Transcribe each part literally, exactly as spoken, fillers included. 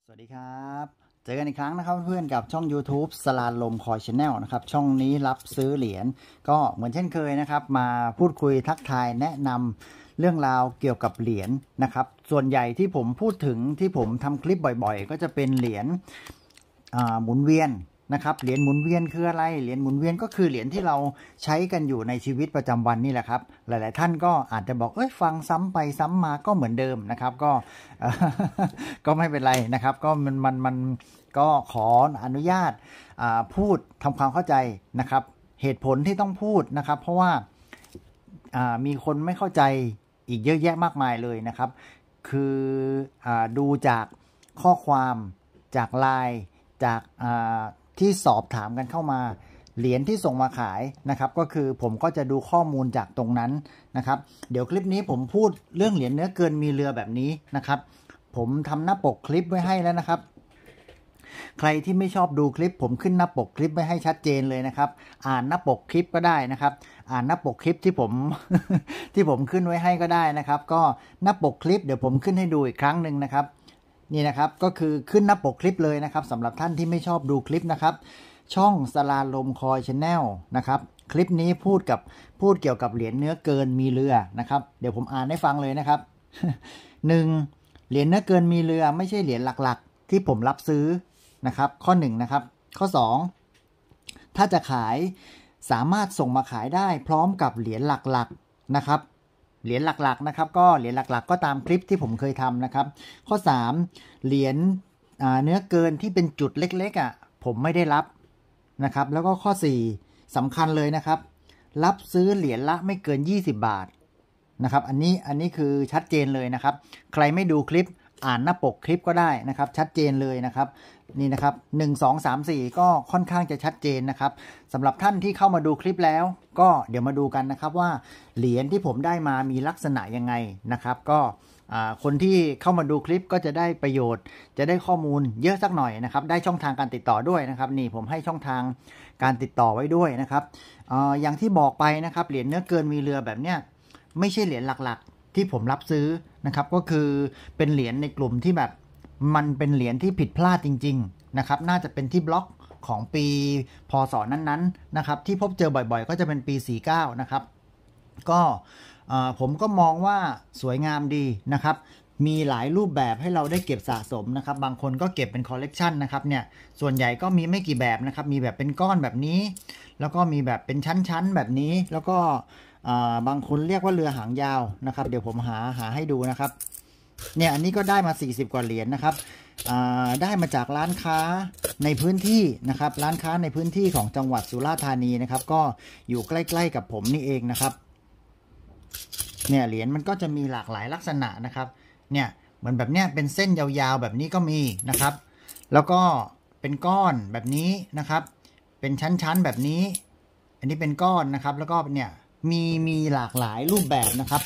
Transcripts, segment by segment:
สวัสดีครับเจอกันอีกครั้งนะครับเพื่อนกับช่อง YouTube สลาลมคอยชาแนลนะครับช่องนี้รับซื้อเหรียญก็เหมือนเช่นเคยนะครับมาพูดคุยทักทายแนะนำเรื่องราวเกี่ยวกับเหรียญนะครับส่วนใหญ่ที่ผมพูดถึงที่ผมทำคลิปบ่อยๆก็จะเป็นเหรียญหมุนเวียนนะครับเหรียญหมุนเวียนคืออะไรเหรียญหมุนเวียนก็คือเหรียญที่เราใช้กันอยู่ในชีวิตประจำวันนี่แหละครับหลายๆท่านก็อาจจะบอกเอ้ยฟังซ้ำไปซ้ำมาก็เหมือนเดิมนะครับก็ก็ไม่เป็นไรนะครับก็มันมันมันก็ขออนุญาตพูดทำความเข้าใจนะครับเหตุผลที่ต้องพูดนะครับเพราะว่ามีคนไม่เข้าใจอีกเยอะแยะมากมายเลยนะครับคืออดูจากข้อความจากไลน์จากที่สอบถามกันเข้ามาเหรียญที่ส่งมาขายนะครับก็คือผมก็จะดูข้อมูลจากตรงนั้นนะครับเดี๋ยวคลิปนี้ผมพูดเรื่องเหรียญเนื้อเกินมีเรือแบบนี้นะครับผมทำหน้าปกคลิปไว้ให้แล้วนะครับใครที่ไม่ชอบดูคลิปผมขึ้นหน้าปกคลิปไว้ให้ชัดเจนเลยนะครับอ่านหน้าปกคลิปก็ได้นะครับอ่านหน้าปกคลิปที่ผม ที่ผมขึ้นไว้ให้ก็ได้นะครับก็หน้าปกคลิปเดี๋ยวผมขึ้นให้ดูอีกครั้งหนึ่งนะครับนี่นะครับก็คือขึ้นหน้าปกคลิปเลยนะครับสำหรับท่านที่ไม่ชอบดูคลิปนะครับช่องสลาลมคอยชาแนลนะครับคลิปนี้พูดกับพูดเกี่ยวกับเหรียญเนื้อเกินมีเรือนะครับเดี๋ยวผมอ่านให้ฟังเลยนะครับ หนึ่ง เหรียญเนื้อเกินมีเรือไม่ใช่เหรียญหลักๆที่ผมรับซื้อนะครับข้อหนึ่งนะครับข้อสองถ้าจะขายสามารถส่งมาขายได้พร้อมกับเหรียญหลักๆนะครับเหรียญหลักๆนะครับก็เหรียญหลักๆก็ตามคลิปที่ผมเคยทำนะครับข้อสามเหรียญเนื้อเกินที่เป็นจุดเล็กๆอ่ะผมไม่ได้รับนะครับแล้วก็ข้อสี่สำคัญเลยนะครับรับซื้อเหรียญละไม่เกินยี่สิบบาทนะครับอันนี้อันนี้คือชัดเจนเลยนะครับใครไม่ดูคลิปอ่านหน้าปกคลิปก็ได้นะครับชัดเจนเลยนะครับนี่นะครับหนึ่ง สอง สาม สี่ก็ค่อนข้างจะชัดเจนนะครับสำหรับท่านที่เข้ามาดูคลิปแล้วก็เดี๋ยวมาดูกันนะครับว่าเหรียญที่ผมได้มามีลักษณะยังไงนะครับก็คนที่เข้ามาดูคลิปก็จะได้ประโยชน์จะได้ข้อมูลเยอะสักหน่อยนะครับได้ช่องทางการติดต่อด้วยนะครับนี่ผมให้ช่องทางการติดต่อไว้ด้วยนะครับ อ, อย่างที่บอกไปนะครับเหรียญเนื้อเกินมีเรือแบบเนี้ยไม่ใช่เหรียญหลักๆที่ผมรับซื้อนะครับก็คือเป็นเหรียญในกลุ่มที่แบบมันเป็นเหรียญที่ผิดพลาดจริงๆนะครับน่าจะเป็นที่บล็อกของปีพศนั้นๆนะครับที่พบเจอบ่อยๆก็จะเป็นปีสี่สิบเก้านะครับก็ผมก็มองว่าสวยงามดีนะครับมีหลายรูปแบบให้เราได้เก็บสะสมนะครับบางคนก็เก็บเป็นคอลเลกชันนะครับเนี่ยส่วนใหญ่ก็มีไม่กี่แบบนะครับมีแบบเป็นก้อนแบบนี้แล้วก็มีแบบเป็นชั้นๆแบบนี้แล้วก็บางคนเรียกว่าเรือหางยาวนะครับเดี๋ยวผมหาหาให้ดูนะครับเนี่ยอันนี้ก็ได้มาสี่สิบกว่าเหรียญ นะครับได้มาจากร้านค้าในพื้นที่นะครับร้านค้าในพื้นที่ของจังหวัดสุราษฎร์ธานีนะครับก็อยู่ใกล้ๆกับผมนี่เองนะครับเนี่ยเหรียญมันก็จะมีหลากหลายลักษณะนะครับเนี่ยเหมือนแบบเนี้ยเป็นเส้นยาวๆแบบนี้ก็มีนะครับแล้วก็เป็นก้อนแบบนี้นะครับเป็นชั้นๆแบบนี้อันนี้เป็นก้อนนะครับแล้วก็เนี่ยมีมีหลากหลายรูปแบบนะครับ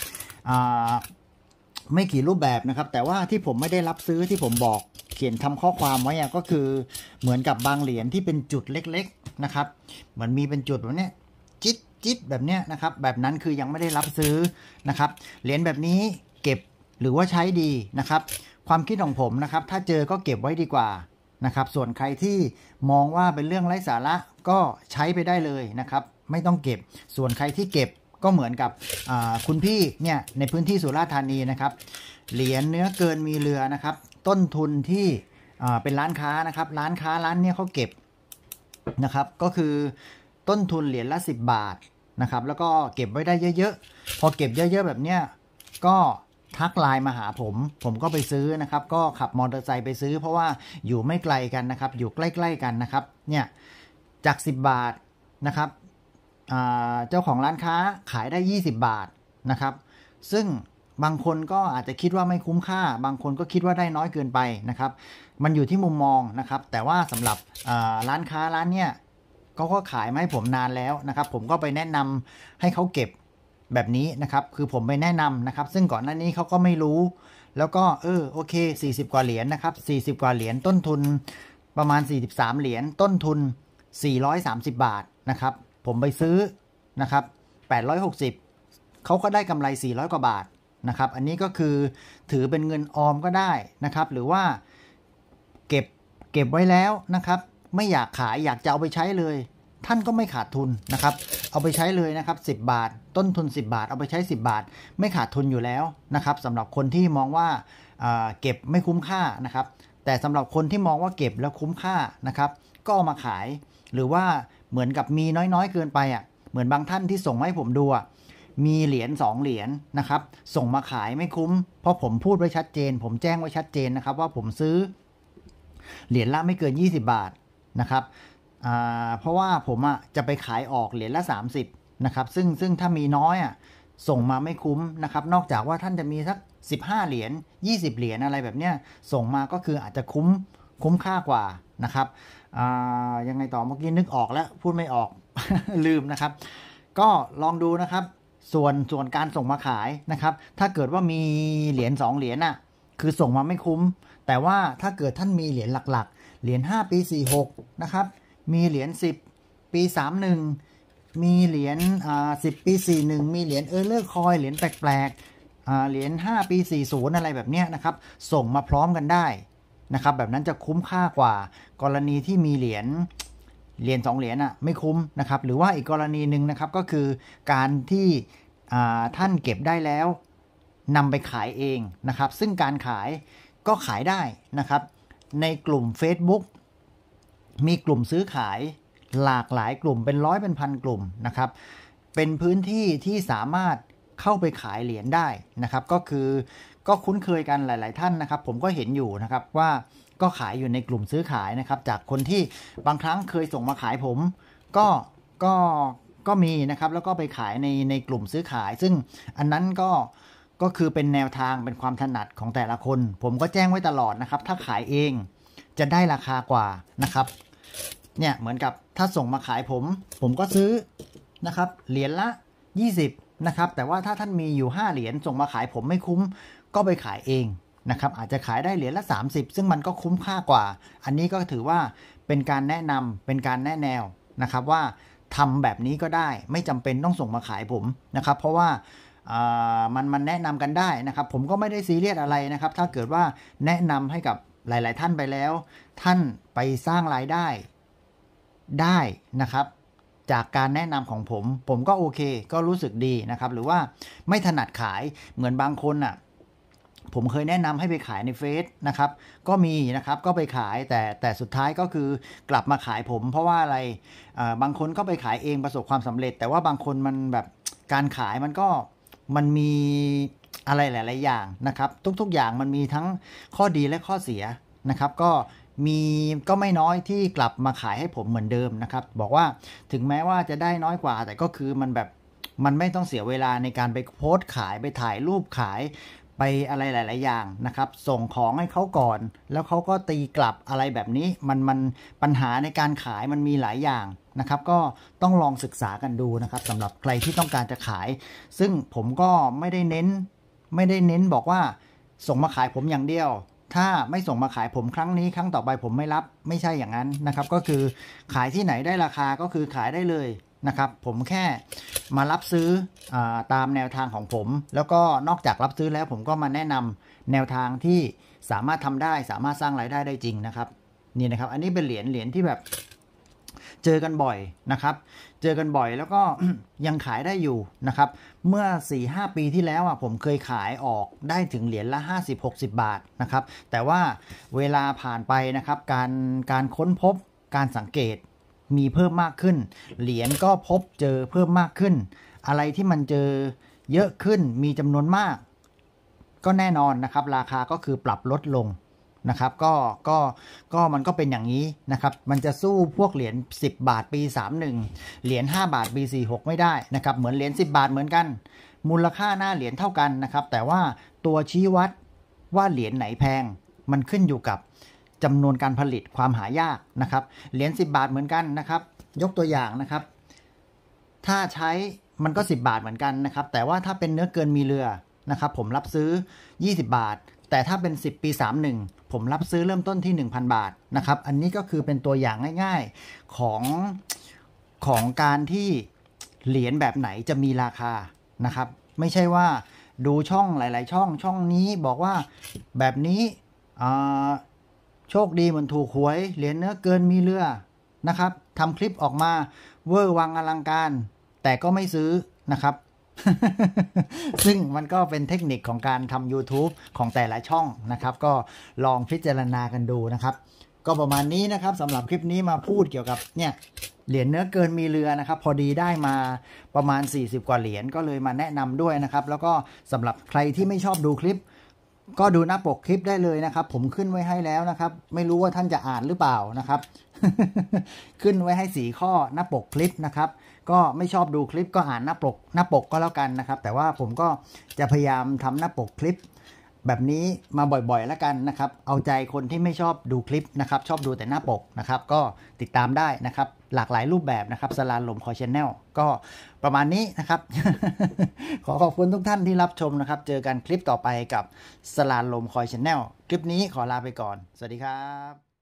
ไม่กี่รูปแบบนะครับแต่ว่าที่ผมไม่ได้รับซื้อที่ผมบอกเขียนทำข้อความไว้ก็คือเหมือนกับบางเหรียญที่เป็นจุดเล็กๆนะครับเหมือนมีเป็นจุดแบบนี้จิ๊ดจิ๊ดแบบเนี้ยนะครับแบบนั้นคือยังไม่ได้รับซื้อนะครับเหรียญแบบนี้เก็บหรือว่าใช้ดีนะครับความคิดของผมนะครับถ้าเจอก็เก็บไว้ดีกว่านะครับส่วนใครที่มองว่าเป็นเรื่องไร้สาระก็ใช้ไปได้เลยนะครับไม่ต้องเก็บส่วนใครที่เก็บก็เหมือนกับคุณพี่เนี่ยในพื้นที่สุราษฎร์ธานีนะครับเหรียญเนื้อเกินมีเรือนะครับต้นทุนที่เป็นร้านค้านะครับร้านค้าร้านเนี่ยเขาเก็บนะครับก็คือต้นทุนเหรียญละสิบบาทนะครับแล้วก็เก็บไว้ได้เยอะๆพอเก็บเยอะๆแบบเนี้ยก็ทักไลน์มาหาผมผมก็ไปซื้อนะครับก็ขับมอเตอร์ไซค์ไปซื้อเพราะว่าอยู่ไม่ไกลกันนะครับอยู่ใกล้ๆกันนะครับเนี่ยจากสิบบาทนะครับเจ้าของร้านค้าขายได้ยี่สิบบาทนะครับซึ่งบางคนก็อาจจะคิดว่าไม่คุ้มค่าบางคนก็คิดว่าได้น้อยเกินไปนะครับมันอยู่ที่มุมมองนะครับแต่ว่าสำหรับร้านค้าร้านเนี้ยเขาก็ขายมาให้ผมนานแล้วนะครับผมก็ไปแนะนำให้เขาเก็บแบบนี้นะครับคือผมไปแนะนำนะครับซึ่งก่อนหน้านี้เขาก็ไม่รู้แล้วก็เออโอเคสี่สิบกว่าเหรียญนะครับสี่สิบกว่าเหรียญต้นทุนประมาณสี่สิบสามเหรียญต้นทุนสี่ร้อยสามสิบบาทนะครับผมไปซื้อนะครับแปดร้อยหกสิบเขาก็ได้กำไรสี่ร้อยกว่าบาทนะครับอันนี้ก็คือถือเป็นเงินออมก็ได้นะครับหรือว่าเก็บเก็บไว้แล้วนะครับไม่อยากขายอยากจะเอาไปใช้เลยท่านก็ไม่ขาดทุนนะครับเอาไปใช้เลยนะครับสิบบาทต้นทุนสิบบาทเอาไปใช้สิบบาทไม่ขาดทุนอยู่แล้วนะครับสำหรับคนที่มองว่าเก็บไม่คุ้มค่านะครับแต่สำหรับคนที่มองว่าเก็บแล้วคุ้มค่านะครับก็เอามาขายหรือว่าเหมือนกับมีน้อยๆเกินไปอ่ะเหมือนบางท่านที่ส่งมาให้ผมดูอ่ะมีเหรียญสองเหรียญนะครับส่งมาขายไม่คุ้มเพราะผมพูดไว้ชัดเจนผมแจ้งไว้ชัดเจนนะครับว่าผมซื้อเหรียญละไม่เกินยี่สิบบาทนะครับเพราะว่าผมอ่ะจะไปขายออกเหรียญละสามสิบนะครับซึ่งซึ่งถ้ามีน้อยอ่ะส่งมาไม่คุ้มนะครับนอกจากว่าท่านจะมีสักสิบห้าเหรียญยี่สิบเหรียญอะไรแบบเนี้ยส่งมาก็คืออาจจะคุ้มคุ้มค่ากว่านะครับยังไงต่อเมื่อกี้นึกออกแล้วพูดไม่ออก ลืมนะครับก็ลองดูนะครับส่วนส่วนการส่งมาขายนะครับถ้าเกิดว่ามีเหรียญสองเหรียญน่ะคือส่งมาไม่คุ้มแต่ว่าถ้าเกิดท่านมีเหรียญหลักๆเหรียญห้าปีสี่สิบหกนะครับมีเหรียญสิบปีสามสิบเอ็ดมีเหรียญอ่าสิบปีสี่สิบเอ็ดมีเหรียญเออร์เลอร์คอยเหรียญแปลกๆอ่าเหรียญห้าปีสี่สิบอะไรแบบเนี้ยนะครับส่งมาพร้อมกันได้นะครับแบบนั้นจะคุ้มค่ากว่ากรณีที่มีเหรียญเหรียญสองเหรียญอ่ะไม่คุ้มนะครับหรือว่าอีกกรณีหนึ่งนะครับก็คือการที่ท่านเก็บได้แล้วนำไปขายเองนะครับซึ่งการขายก็ขายได้นะครับในกลุ่ม Facebook มีกลุ่มซื้อขายหลากหลายกลุ่มเป็นร้อยเป็นพันกลุ่มนะครับเป็นพื้นที่ที่สามารถเข้าไปขายเหรียญได้นะครับก็คือก็คุ้นเคยกันหลายๆท่านนะครับผมก็เห็นอยู่นะครับว่าก็ขายอยู่ในกลุ่มซื้อขายนะครับจากคนที่บางครั้งเคยส่งมาขายผมก็ก็ก็มีนะครับแล้วก็ไปขายในในกลุ่มซื้อขายซึ่งอันนั้นก็ก็คือเป็นแนวทางเป็นความถนัดของแต่ละคนผมก็แจ้งไว้ตลอดนะครับถ้าขายเองจะได้ราคากว่านะครับเนี่ยเหมือนกับถ้าส่งมาขายผมผมก็ซื้อนะครับเหรียญละยี่สิบนะครับแต่ว่าถ้าท่านมีอยู่ห้าเหรียญส่งมาขายผมไม่คุ้มก็ไปขายเองนะครับอาจจะขายได้เหรียญละสามสิบซึ่งมันก็คุ้มค่ากว่าอันนี้ก็ถือว่าเป็นการแนะนำเป็นการแนะแนวนะครับว่าทำแบบนี้ก็ได้ไม่จำเป็นต้องส่งมาขายผมนะครับเพราะว่ามันมันแนะนำกันได้นะครับผมก็ไม่ได้ซีเรียสอะไรนะครับถ้าเกิดว่าแนะนำให้กับหลายๆท่านไปแล้วท่านไปสร้างรายได้ได้นะครับจากการแนะนำของผมผมก็โอเคก็รู้สึกดีนะครับหรือว่าไม่ถนัดขายเหมือนบางคนอ่ะผมเคยแนะนำให้ไปขายในเฟซนะครับก็มีนะครับก็ไปขายแต่แต่สุดท้ายก็คือกลับมาขายผมเพราะว่าอะไรบางคนก็ไปขายเองประสบความสำเร็จแต่ว่าบางคนมันแบบการขายมันก็มันมีอะไรหลายๆอย่างนะครับทุกๆอย่างมันมีทั้งข้อดีและข้อเสียนะครับก็มีก็ไม่น้อยที่กลับมาขายให้ผมเหมือนเดิมนะครับบอกว่าถึงแม้ว่าจะได้น้อยกว่าแต่ก็คือมันแบบมันไม่ต้องเสียเวลาในการไปโพสต์ขายไปถ่ายรูปขายไปอะไรหลายๆอย่างนะครับส่งของให้เขาก่อนแล้วเขาก็ตีกลับอะไรแบบนี้มันมันปัญหาในการขายมันมีหลายอย่างนะครับก็ต้องลองศึกษากันดูนะครับสำหรับใครที่ต้องการจะขายซึ่งผมก็ไม่ได้เน้นไม่ได้เน้นบอกว่าส่งมาขายผมอย่างเดียวถ้าไม่ส่งมาขายผมครั้งนี้ครั้งต่อไปผมไม่รับไม่ใช่อย่างนั้นนะครับก็คือขายที่ไหนได้ราคาก็คือขายได้เลยนะครับผมแค่มารับซื้ออตามแนวทางของผมแล้วก็นอกจากรับซื้อแล้วผมก็มาแนะนำแนวทางที่สามารถทำได้สามารถสร้างรายได้ได้จริงนะครับนี่นะครับอันนี้เป็นเหรียญเหรียญที่แบบเจอกันบ่อยนะครับเจอกันบ่อยแล้วก็ ยังขายได้อยู่นะครับเมื่อ สี่ห้า ปีที่แล้วอ่ะผมเคยขายออกได้ถึงเหรียญละห้าสิบ หกสิบบาทนะครับแต่ว่าเวลาผ่านไปนะครับการการค้นพบการสังเกตมีเพิ่มมากขึ้นเหรียญก็พบเจอเพิ่มมากขึ้นอะไรที่มันเจอเยอะขึ้นมีจำนวนมากก็แน่นอนนะครับราคาก็คือปรับลดลงนะครับก็ก็ก็มันก็เป็นอย่างนี้นะครับมันจะสู้พวกเหรียญสิบบาทปีสามสิบเอ็ดเหรียญห้าบาทปีสี่สิบหกไม่ได้นะครับเหมือนเหรียญสิบบาทเหมือนกันมูลค่าหน้าเหรียญเท่ากันนะครับแต่ว่าตัวชี้วัดว่าเหรียญไหนแพงมันขึ้นอยู่กับจำนวนการผลิตความหายากนะครับเหรียญสิบบาทเหมือนกันนะครับยกตัวอย่างนะครับถ้าใช้มันก็สิบบาทเหมือนกันนะครับแต่ว่าถ้าเป็นเนื้อเกินมีเรือนะครับผมรับซื้อยี่สิบบาทแต่ถ้าเป็นสิบปีสามสิบเอ็ดผมรับซื้อเริ่มต้นที่ หนึ่งพัน บาทนะครับอันนี้ก็คือเป็นตัวอย่างง่ายๆของของการที่เหรียญแบบไหนจะมีราคานะครับไม่ใช่ว่าดูช่องหลายๆช่องช่องนี้บอกว่าแบบนี้โชคดีเหมือนถูกหวยเหรียญเนื้อเกินมีเรือนะครับทำคลิปออกมาเวอร์วังอลังการแต่ก็ไม่ซื้อนะครับ ซึ่งมันก็เป็นเทคนิคของการทำ YouTube ของแต่ละช่องนะครับก็ลองพิจารณากันดูนะครับก็ประมาณนี้นะครับสำหรับคลิปนี้มาพูดเกี่ยวกับเนี่ยเหรียญเนื้อเกินมีเรือนะครับพอดีได้มาประมาณสี่สิบกว่าเหรียญก็เลยมาแนะนำด้วยนะครับแล้วก็สำหรับใครที่ไม่ชอบดูคลิปก็ดูหน้าปกคลิปได้เลยนะครับผมขึ้นไว้ให้แล้วนะครับไม่รู้ว่าท่านจะอ่านหรือเปล่านะครับ ขึ้นไว้ให้สี่ข้อหน้าปกคลิปนะครับก็ไม่ชอบดูคลิปก็อ่านหน้าปกหน้าปกก็แล้วกันนะครับแต่ว่าผมก็จะพยายามทำหน้าปกคลิปแบบนี้มาบ่อยๆแล้วกันนะครับเอาใจคนที่ไม่ชอบดูคลิปนะครับชอบดูแต่หน้าปกนะครับก็ติดตามได้นะครับหลากหลายรูปแบบนะครับสลาลมคอยชแนลก็ประมาณนี้นะครับ ขอขอบคุณทุกท่านที่รับชมนะครับเจอกันคลิปต่อไปกับสลาลมคอยชแนลคลิปนี้ขอลาไปก่อนสวัสดีครับ